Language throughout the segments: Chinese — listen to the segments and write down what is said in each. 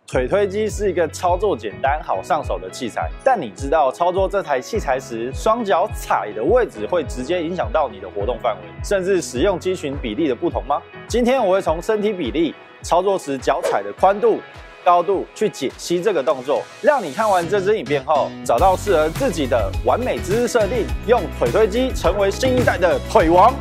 腿推机是一个操作简单、好上手的器材，但你知道操作这台器材时，双脚踩的位置会直接影响到你的活动范围，甚至使用肌群比例的不同吗？今天我会从身体比例、操作时脚踩的宽度、高度去解析这个动作，让你看完这支影片后，找到适合自己的完美姿势设定，用腿推机成为新一代的腿王。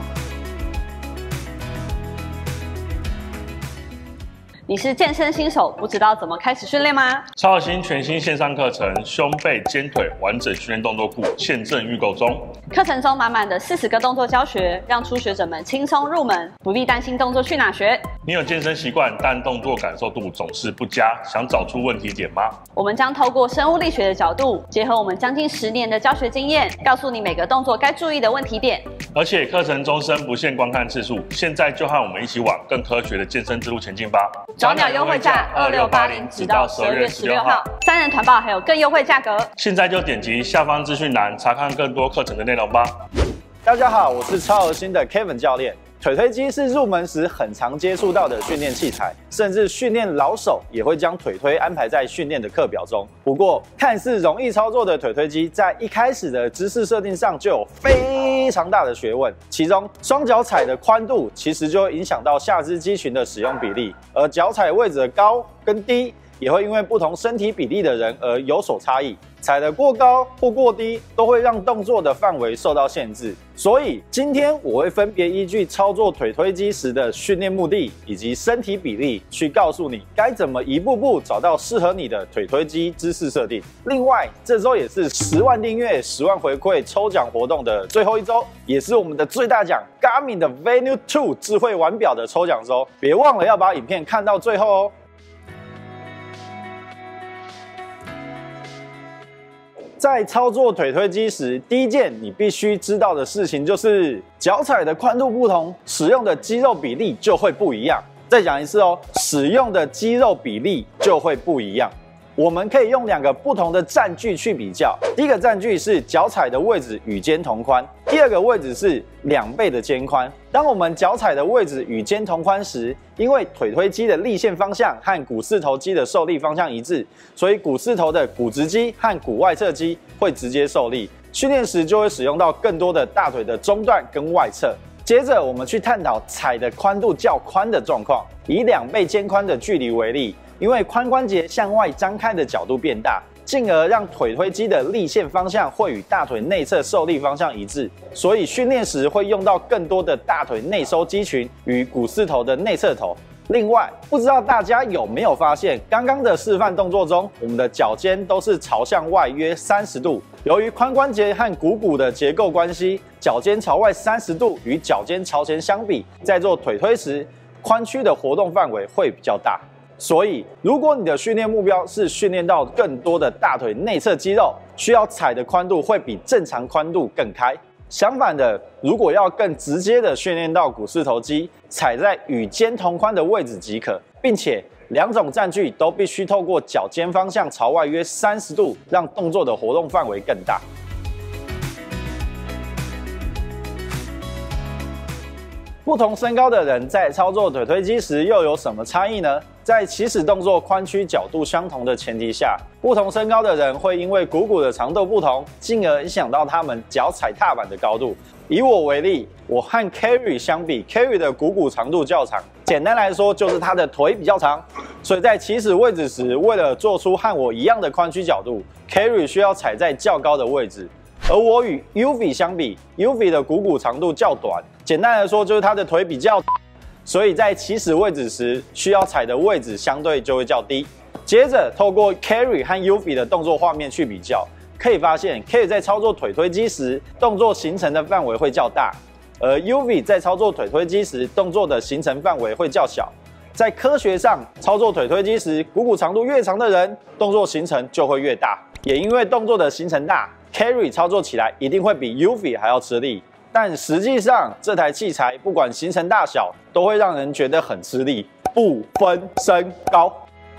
你是健身新手，不知道怎么开始训练吗？ 超好新全新线上课程《胸背肩腿完整训练动作库》现正预购中。 课程中满满的40个动作教学，让初学者们轻松入门，不必担心动作去哪学。 你有健身习惯，但动作感受度总是不佳，想找出问题点吗？ 我们将透过生物力学的角度，结合我们将近10年的教学经验，告诉你每个动作该注意的问题点。 而且课程终身不限观看次数，现在就和我们一起往更科学的健身之路前进吧！ 早鸟优惠价2680，直到12月16号，3人团报还有更优惠价格。 现在就点击下方资讯栏查看更多课程的内容吧。 大家好，我是超核心的 Kevin 教练。腿推机是入门时很常接触到的训练器材，甚至训练老手也会将腿推安排在训练的课表中。不过，看似容易操作的腿推机，在一开始的姿势设定上就有非常大的学问。其中，双脚踩的宽度其实就会影响到下肢肌群的使用比例，而脚踩位置的高跟低也会因为不同身体比例的人而有所差异。踩得过高或过低，都会让动作的范围受到限制。所以今天我会分别依据操作腿推机时的训练目的以及身体比例，去告诉你该怎么一步步找到适合你的腿推机姿势设定。另外，这周也是10万订阅、10万回馈抽奖活动的最后一周，也是我们的最大奖 Garmin 的 Venue 2智慧腕表的抽奖周。别忘了要把影片看到最后哦。在操作腿推机时，第一件你必须知道的事情就是脚踩的宽度不同，使用的肌肉比例就会不一样。再讲一次哦，使用的肌肉比例就会不一样。我们可以用2个不同的站距去比较。第一个站距是脚踩的位置与肩同宽，第二个位置是2倍的肩宽。当我们脚踩的位置与肩同宽时，因为腿推机的力线方向和股四头肌的受力方向一致，所以股四头的股直肌和股外侧肌会直接受力。训练时就会使用到更多的大腿的中段跟外侧。接着我们去探讨踩的宽度较宽的状况，以2倍肩宽的距离为例。因为髋关节向外张开的角度变大，进而让腿推机的力线方向会与大腿内侧受力方向一致，所以训练时会用到更多的大腿内收肌群与股四头的内侧头。另外，不知道大家有没有发现，刚刚的示范动作中，我们的脚尖都是朝向外约30度。由于髋关节和股骨的结构关系，脚尖朝外30度与脚尖朝前相比，在做腿推时，髋区的活动范围会比较大。所以，如果你的训练目标是训练到更多的大腿内侧肌肉，需要踩的宽度会比正常宽度更开。相反的，如果要更直接的训练到股四头肌，踩在与肩同宽的位置即可，并且2种站距都必须透过脚尖方向朝外约30度，让动作的活动范围更大。不同身高的人在操作腿推机时又有什么差异呢？在起始动作髋区角度相同的前提下，不同身高的人会因为股骨的长度不同，进而影响到他们脚踩踏板的高度。以我为例，我和 Kerry 相比 ，Kerry 的股骨长度较长，简单来说就是他的腿比较长，所以在起始位置时，为了做出和我一样的髋区角度 ，Kerry 需要踩在较高的位置。而我与 Uvi 相比 ，Uvi 的股骨长度较短，简单来说就是他的腿比较，所以在起始位置时需要踩的位置相对就会较低。接着透过 Kerry 和 Uvi 的动作画面去比较，可以发现 Kerry 在操作腿推机时，动作形成的范围会较大，而 Uvi 在操作腿推机时，动作的形成范围会较小。在科学上，操作腿推机时，股骨长度越长的人，动作形成就会越大。也因为动作的形成大，Kerry 操作起来一定会比 Uvi 还要吃力。但实际上，这台器材不管形成大小，都会让人觉得很吃力，不分身高。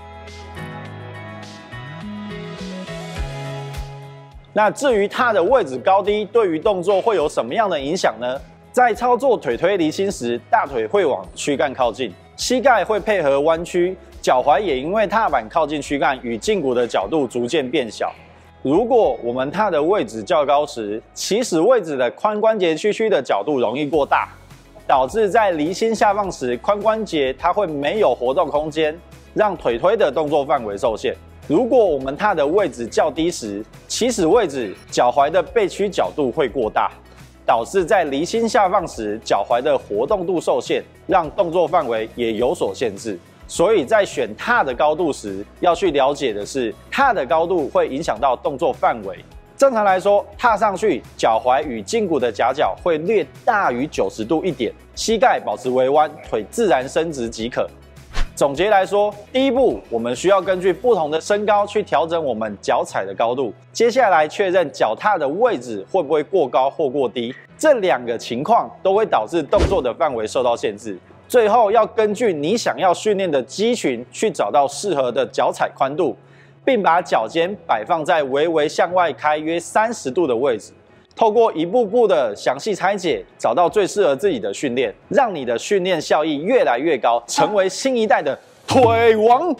那至于它的位置高低对于动作会有什么样的影响呢？在操作腿推离心时，大腿会往躯干靠近，膝盖会配合弯曲， 脚踝也因为踏板靠近躯干与胫骨的角度逐渐变小。如果我们踏的位置较高时，起始位置的髋关节屈曲的角度容易过大，导致在离心下放时，髋关节它会没有活动空间，让腿推的动作范围受限。如果我们踏的位置较低时，起始位置脚踝的背屈角度会过大，导致在离心下放时，脚踝的活动度受限，让动作范围也有所限制。所以在选踏的高度时，要去了解的是，踏的高度会影响到动作范围。正常来说，踏上去，脚踝与胫骨的夹角会略大于90度一点，膝盖保持微弯，腿自然伸直即可。总结来说，第一步，我们需要根据不同的身高去调整我们脚踩的高度。接下来确认脚踏的位置会不会过高或过低，这2个情况都会导致动作的范围受到限制。最后要根据你想要训练的肌群去找到适合的脚踩宽度，并把脚尖摆放在微微向外开约30度的位置。透过一步步的详细拆解，找到最适合自己的训练，让你的训练效益越来越高，成为新一代的腿王。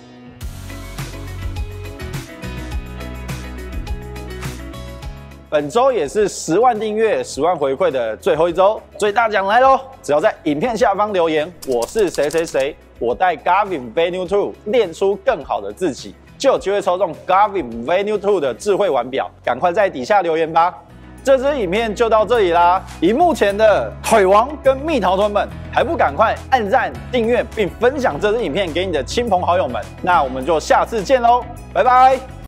本周也是10万订阅、10万回馈的最后一周，最大奖来喽！只要在影片下方留言“我是谁谁谁”，我带 Garmin Venue 2练出更好的自己，就有机会抽中 Garmin Venue 2的智慧腕表。赶快在底下留言吧！这支影片就到这里啦！荧幕前的腿王跟蜜桃臀们，还不赶快按赞、订阅并分享这支影片给你的亲朋好友们？那我们就下次见喽，拜拜！